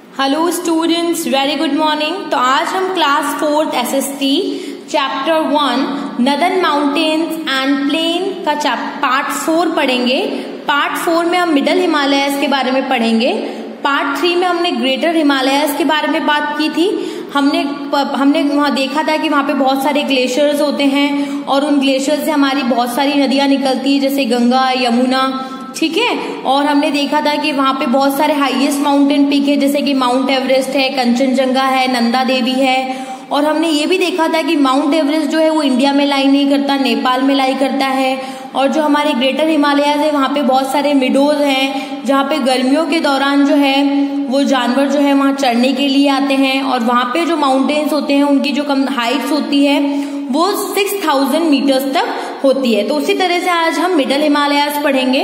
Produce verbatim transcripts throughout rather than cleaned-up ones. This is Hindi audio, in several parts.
Hello students, very good morning. तो आज हम class fourth SST chapter one northern mountains and plain का पार्ट फोर पढ़ेंगे। पार्ट फोर में हम मिडल हिमालयस के बारे में पढ़ेंगे। पार्ट थ्री में हमने ग्रेटर हिमालयस के बारे में बात की थी। हमने हमने वहाँ देखा था कि वहाँ पे बहुत सारे ग्लेशियर्स होते हैं और उन ग्लेशियर से हमारी बहुत सारी नदियां निकलती है, जैसे गंगा, यमुना, ठीक है। और हमने देखा था कि वहाँ पे बहुत सारे हाईएस्ट माउंटेन पीक है, जैसे कि माउंट एवरेस्ट है, कंचनजंगा है, नंदा देवी है। और हमने ये भी देखा था कि माउंट एवरेस्ट जो है वो इंडिया में लाई नहीं करता, नेपाल में लाई करता है। और जो हमारे ग्रेटर हिमालयस है वहाँ पे बहुत सारे मिडोज हैं, जहाँ पे गर्मियों के दौरान जो है वो जानवर जो है वहाँ चढ़ने के लिए आते हैं। और वहाँ पे जो माउंटेन्स होते हैं उनकी जो कम हाइट्स होती है वो सिक्स थाउजेंड मीटर्स तक होती है। तो उसी तरह से आज हम मिडल हिमालयस पढ़ेंगे।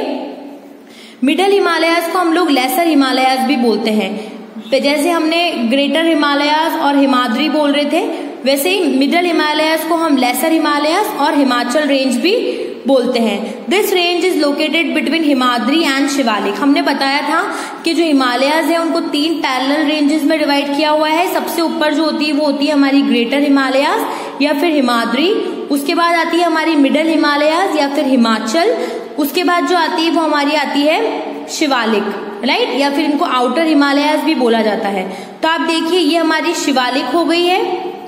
मिडल हिमालयस को हम लोग लेसर हिमालयस भी बोलते हैं। जैसे हमने ग्रेटर हिमालयस और हिमाद्री बोल रहे थे, वैसे ही मिडल हिमालयस को हम लेसर हिमालयस और हिमाचल रेंज भी बोलते हैं। This range is located between Himadri and Shivalik. हमने बताया था कि जो हिमालयस है उनको तीन पैरेलल रेंजेस में डिवाइड किया हुआ है। सबसे ऊपर जो होती है वो होती है हमारी ग्रेटर हिमालयस या फिर हिमाद्री। उसके बाद आती है हमारी मिडल हिमालयस या फिर हिमाचल। उसके बाद जो आती है वो हमारी आती है शिवालिक, राइट, या फिर इनको आउटर हिमालयस भी बोला जाता है। तो आप देखिए ये हमारी शिवालिक हो गई है,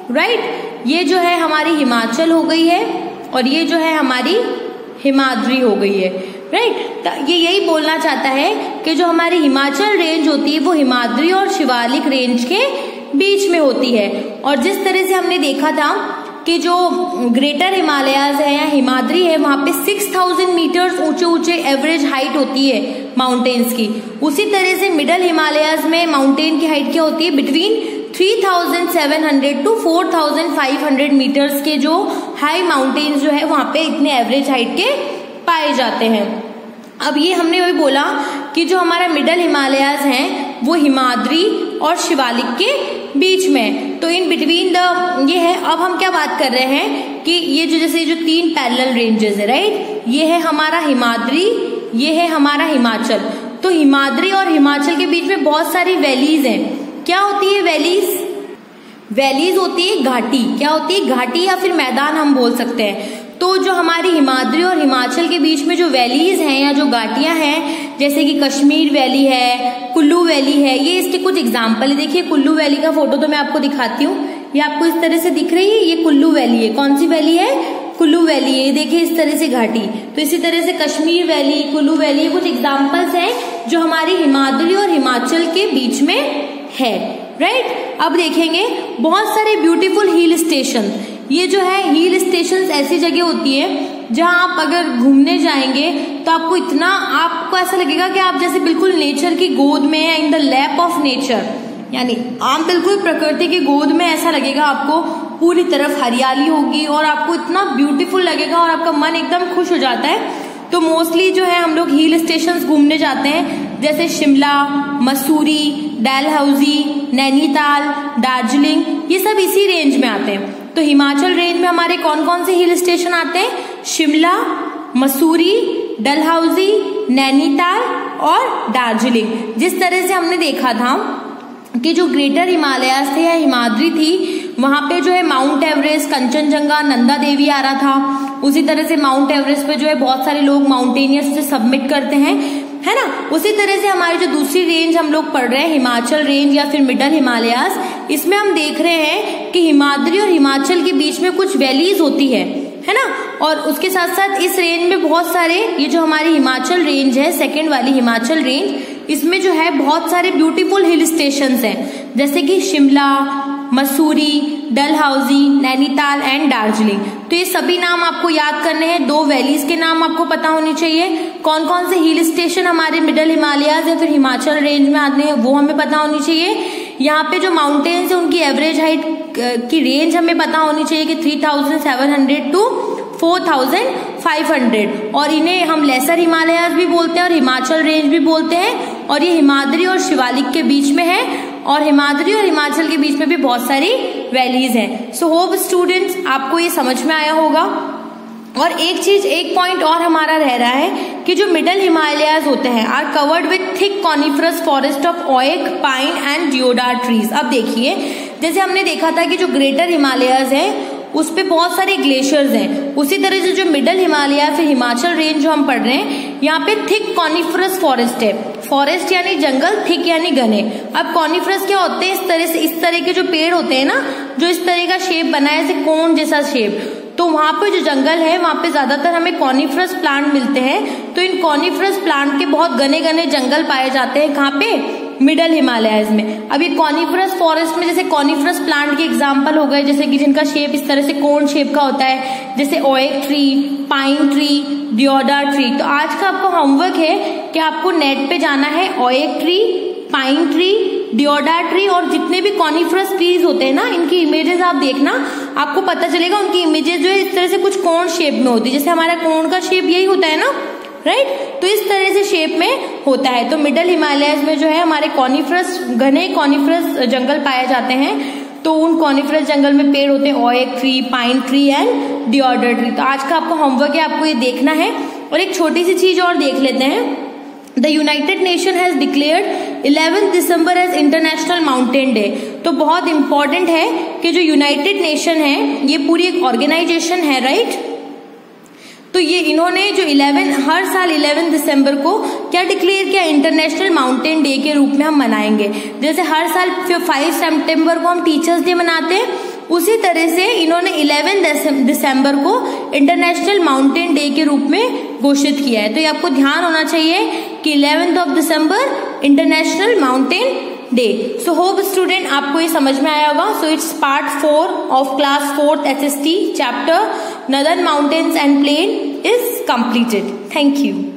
राइट, ये जो है हमारी हिमाचल हो गई है और ये जो है हमारी हिमाद्री हो गई है, राइट। तो ये यही बोलना चाहता है कि जो हमारी हिमाचल रेंज होती है वो हिमाद्री और शिवालिक रेंज के बीच में होती है। और जिस तरह से हमने देखा था कि जो ग्रेटर हिमालयस है या हिमाद्री है वहां पे सिक्स थाउजेंड मीटर्स ऊंचे ऊंचे एवरेज हाइट होती है माउंटेन्स की, उसी तरह से मिडल हिमालयस में माउंटेन की हाइट क्या होती है between three thousand seven hundred to four thousand five hundred metres के जो हाई माउंटेन्स जो है वहां पे इतने एवरेज हाइट के पाए जाते हैं। अब ये हमने वही बोला कि जो हमारा मिडल हिमालयस है वो हिमाद्री और शिवालिक के बीच में, तो इन बिटवीन द ये है। अब हम क्या बात कर रहे हैं कि ये जो जैसे जो तीन पैरेलल रेंजेस है, राइट, ये है हमारा हिमाद्री, ये है हमारा हिमाचल। तो हिमाद्री और हिमाचल के बीच में बहुत सारी वैलीज हैं। क्या होती है वैलीज? वैलीज होती है घाटी। क्या होती है? घाटी या फिर मैदान हम बोल सकते हैं। तो जो हमारी हिमाद्री और हिमाचल के बीच में जो वैलीज हैं या जो घाटियां हैं, जैसे कि कश्मीर वैली है, कुल्लू वैली है, ये इसके कुछ एग्जाम्पल है। देखिए कुल्लू वैली का फोटो तो मैं आपको दिखाती हूँ, ये आपको इस तरह से दिख रही है, ये कुल्लू वैली है। कौन सी वैली है? कुल्लू वैली है। देखिए इस तरह से घाटी। तो इसी तरह से कश्मीर वैली, कुल्लू वैली, कुछ एग्जाम्पल्स हैं जो हमारी हिमाद्री और हिमाचल के बीच में है, राइट। अब देखेंगे बहुत सारे ब्यूटीफुल हिल स्टेशन। ये जो है हिल स्टेशन ऐसी जगह होती है जहां आप अगर घूमने जाएंगे तो आपको इतना आपको ऐसा लगेगा कि आप जैसे बिल्कुल नेचर की गोद में है, in the lap of nature, यानी आप बिल्कुल प्रकृति की गोद में। ऐसा लगेगा आपको पूरी तरफ हरियाली होगी और आपको इतना ब्यूटीफुल लगेगा और आपका मन एकदम खुश हो जाता है। तो मोस्टली जो है हम लोग हिल स्टेशन घूमने जाते हैं, जैसे शिमला, मसूरी, डलहौजी, नैनीताल, दार्जिलिंग, ये सब इसी रेंज में आते हैं। तो हिमाचल रेंज में हमारे कौन कौन से हिल स्टेशन आते हैं? शिमला, मसूरी, डलहौजी, नैनीताल और दार्जिलिंग। जिस तरह से हमने देखा था कि जो ग्रेटर हिमालयस थे या हिमाद्री थी वहां पे जो है माउंट एवरेस्ट, कंचनजंगा, नंदा देवी आ रहा था। उसी तरह से माउंट एवरेस्ट पे जो है बहुत सारे लोग माउंटेनियर्स से सबमिट करते हैं, है ना। उसी तरह से हमारी जो दूसरी रेंज हम लोग पढ़ रहे हैं हिमाचल रेंज या फिर मिडल हिमालयस, इसमें हम देख रहे हैं कि हिमाद्री और हिमाचल के बीच में कुछ वैलीज होती है, है ना। और उसके साथ साथ इस रेंज में बहुत सारे, ये जो हमारी हिमाचल रेंज है, सेकेंड वाली हिमाचल रेंज, इसमें जो है बहुत सारे ब्यूटीफुल हिल स्टेशंस हैं, जैसे कि शिमला, मसूरी, डलहौजी, नैनीताल एंड दार्जिलिंग। तो ये सभी नाम आपको याद करने हैं। दो वैलीज के नाम आपको पता होने चाहिए। कौन कौन से हिल स्टेशन हमारे मिडल हिमालयस या फिर हिमाचल रेंज में आते हैं वो हमें पता होनी चाहिए। यहाँ पे जो माउंटेन्स है उनकी एवरेज हाइट की रेंज हमें पता होनी चाहिए कि three thousand seven hundred to four thousand five hundred. और इन्हें हम लेसर हिमालयस भी बोलते हैं और हिमाचल रेंज भी बोलते हैं। और ये हिमाद्री और शिवालिक के बीच में है और हिमाद्री और हिमाचल के बीच में भी बहुत सारी वैलीज हैं। सो होप स्टूडेंट्स आपको ये समझ में आया होगा। और एक चीज एक पॉइंट और हमारा रह रहा है कि जो मिडल हिमालयाज होते हैं are covered with thick coniferous forest of oak, pine and deodar trees. अब देखिए, जैसे हमने देखा था कि जो ग्रेटर हिमालयाज है उस पे बहुत सारे ग्लेशियर्स हैं, उसी तरह से जो मिडल हिमालय फिर हिमाचल रेंज जो हम पढ़ रहे हैं यहाँ पे थिक कॉनिफरस फॉरेस्ट है। फॉरेस्ट यानी जंगल, थिक यानी घने। अब कॉनिफरस क्या होते हैं, इस तरह से इस तरह के जो पेड़ होते हैं ना, जो इस तरह का शेप बना है, जैसे कोन जैसा शेप, तो वहां पे जो जंगल है वहां पे ज्यादातर हमें कॉनिफरस प्लांट मिलते हैं। तो इन कॉनिफरस प्लांट के बहुत घने घने जंगल पाए जाते हैं, कहाँ पे, मिडल हिमालयाज में। अब ये कॉनिफरस फॉरेस्ट में जैसे कॉनिफरस प्लांट के एग्जांपल हो गए, जैसे कि जिनका शेप इस तरह से कोन शेप का होता है, जैसे oak tree, pine tree, deodar tree. तो आज का आपका होमवर्क है कि आपको नेट पे जाना है, oak tree, pine tree, deodar tree और जितने भी कॉनिफरस ट्रीज होते हैं ना, इनकी इमेजेस आप देखना, आपको पता चलेगा उनकी इमेजेस जो है इस तरह से कुछ कोन शेप में होती है। जैसे हमारा कोन का शेप यही होता है ना, राइट right? तो इस तरह से शेप में होता है। तो मिडल हिमालयाज में जो है हमारे कॉनिफरस, घने कॉनिफरस जंगल पाए जाते हैं। तो उन कॉनिफरस जंगल में पेड़ होते हैं oak tree, pine tree and deodar tree. तो आज का आपका होमवर्क है, आपको ये देखना है। और एक छोटी सी चीज और देख लेते हैं। The United Nation has declared eleventh December as international mountain day. तो बहुत इंपॉर्टेंट है कि जो यूनाइटेड नेशन है ये पूरी एक ऑर्गेनाइजेशन है, राइट। तो ये इन्होंने जो इलेवन हर साल इलेवन दिसंबर को क्या डिक्लेयर किया, इंटरनेशनल माउंटेन डे के रूप में हम मनाएंगे। जैसे हर साल फाइव सितंबर को हम टीचर्स डे मनाते हैं, उसी तरह से इन्होंने इलेवन दिसंबर को इंटरनेशनल माउंटेन डे के रूप में घोषित किया है। तो ये आपको ध्यान होना चाहिए कि eleventh of December international mountain day. So hope student आपको ये समझ में आया होगा। So it's part four of class fourth S S T chapter northern mountains and plain is completed. Thank you.